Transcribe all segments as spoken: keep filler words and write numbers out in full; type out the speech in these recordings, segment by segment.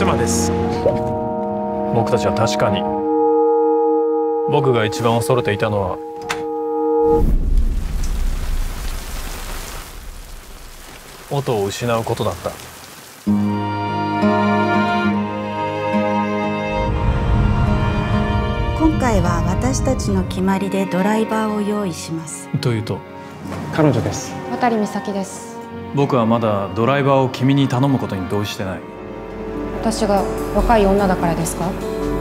妻です。僕たちは確かに、僕が一番恐れていたのは音を失うことだった。 今回は私たちの決まりでドライバーを用意します。 というと？ 彼女です。 渡美咲です。 僕はまだドライバーを君に頼むことに同意してない。 私が若い女だからですか？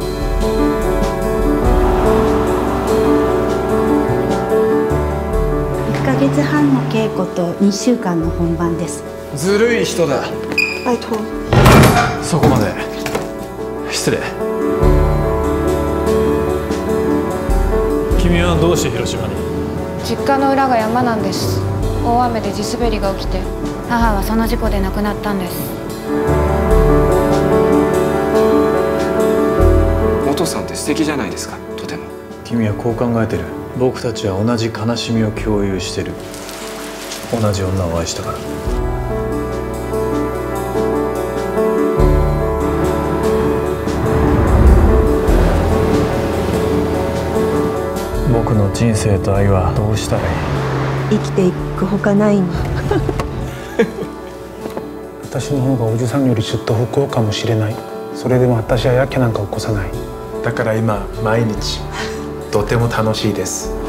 いっかげつはんの稽古とにしゅうかんの本番です。 ずるい人だ。 拜托。 そこまで。失礼。君はどうして広島に？ 実家の裏が山なんです。大雨で地滑りが起きて、母はその事故で亡くなったんです。 元さんって素敵じゃないですか、とても。 君はこう考えてる。僕たちは同じ悲しみを共有してる。同じ女を愛したから。僕の人生と愛はどうしたらいい？ 生きていくほかないの。 私の方がおじさんよりちょっと不幸かもしれない。それでも私はやけなんか起こさない。 だから今毎日とても楽しいです。